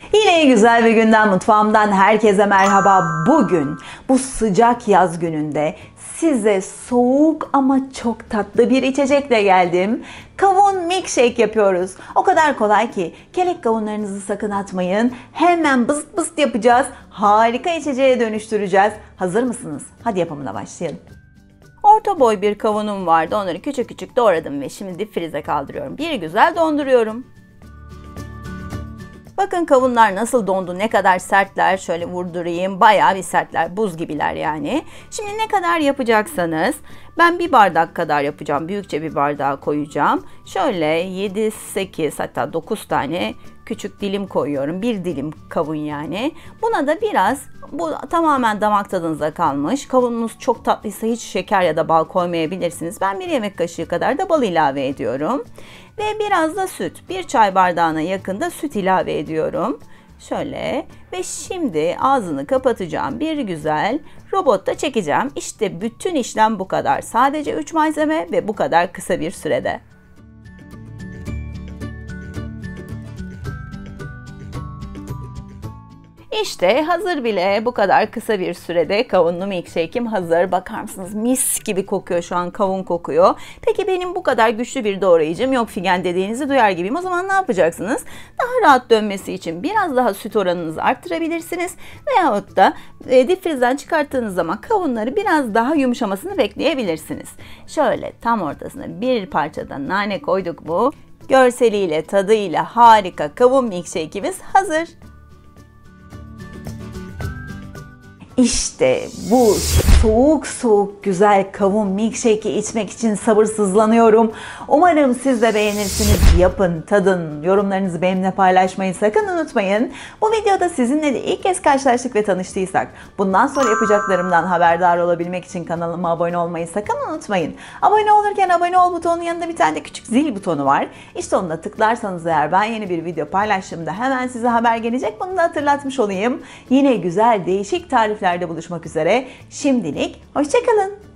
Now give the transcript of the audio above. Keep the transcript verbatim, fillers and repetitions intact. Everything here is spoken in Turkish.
Yine güzel bir günden, mutfağımdan herkese merhaba. Bugün bu sıcak yaz gününde size soğuk ama çok tatlı bir içecekle geldim. Kavun milkshake yapıyoruz. O kadar kolay ki kelek kavunlarınızı sakın atmayın. Hemen bıst bıst yapacağız. Harika içeceğe dönüştüreceğiz. Hazır mısınız? Hadi yapımına başlayalım. Orta boy bir kavunum vardı. Onları küçük küçük doğradım ve şimdi dip frize kaldırıyorum. Bir güzel donduruyorum. Bakın kavunlar nasıl dondu, ne kadar sertler. Şöyle vurdurayım, bayağı bir sertler, buz gibiler yani. Şimdi ne kadar yapacaksanız, ben bir bardak kadar yapacağım, büyükçe bir bardağa koyacağım. Şöyle yedi sekiz hatta dokuz tane küçük dilim koyuyorum, bir dilim kavun yani. Buna da biraz, bu tamamen damak tadınıza kalmış. Kavununuz çok tatlıysa hiç şeker ya da bal koymayabilirsiniz. Ben bir yemek kaşığı kadar da bal ilave ediyorum. Ve biraz da süt, bir çay bardağına yakın da süt ilave ediyorum. Şöyle ve şimdi ağzını kapatacağım, bir güzel robotta çekeceğim. İşte bütün işlem bu kadar. Sadece üç malzeme ve bu kadar kısa bir sürede. İşte hazır bile, bu kadar kısa bir sürede kavunlu milkshake'im hazır. Bakar mısınız, mis gibi kokuyor, şu an kavun kokuyor. Peki benim bu kadar güçlü bir doğrayıcım yok, Figen dediğinizi duyar gibiyim. O zaman ne yapacaksınız? Daha rahat dönmesi için biraz daha süt oranınızı arttırabilirsiniz. Veyahut da e, dip frizden çıkarttığınız zaman kavunları biraz daha yumuşamasını bekleyebilirsiniz. Şöyle tam ortasına bir parça da nane koyduk mu, görseliyle tadıyla harika kavun milkshake'imiz hazır. İşte bu soğuk soğuk güzel kavun milkshake'i içmek için sabırsızlanıyorum. Umarım siz de beğenirsiniz. Yapın, tadın, yorumlarınızı benimle paylaşmayı sakın unutmayın. Bu videoda sizinle de ilk kez karşılaştık ve tanıştıysak, bundan sonra yapacaklarımdan haberdar olabilmek için kanalıma abone olmayı sakın unutmayın. Abone olurken abone ol butonunun yanında bir tane de küçük zil butonu var. İşte onu da tıklarsanız eğer ben yeni bir video paylaştığımda hemen size haber gelecek. Bunu da hatırlatmış olayım. Yine güzel değişik tarifler buluşmak üzere. Şimdilik hoşça kalın.